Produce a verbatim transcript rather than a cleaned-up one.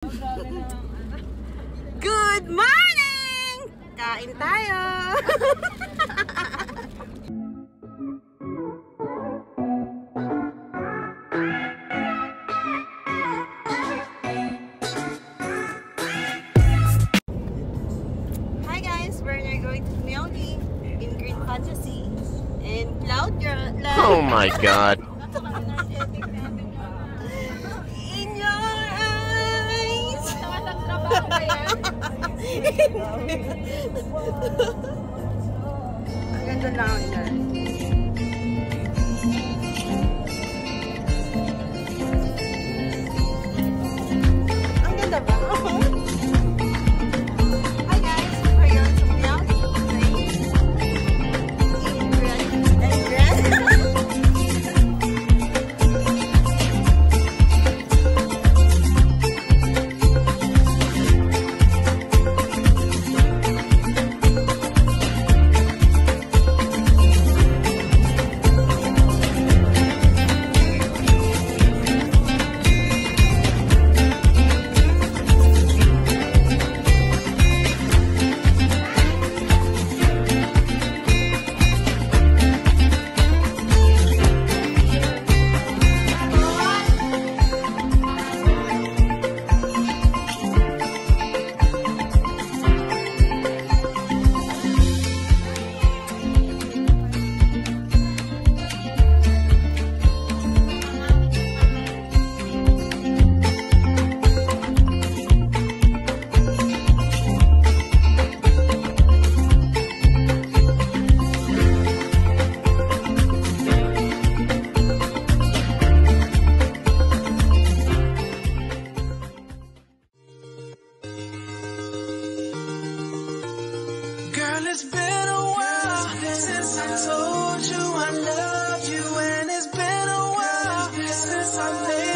Good morning! Kain tayo! Hi guys, we're going to Myeonggi in Green Fantasy and Cloud Girl. Oh my god. In your eyes. Ang ganda lang yan. Ang ganda ba? Hi guys, we're going to Myeonggi in Grand and Grand. It's been a while since I told you I love you, and it's been a while since I made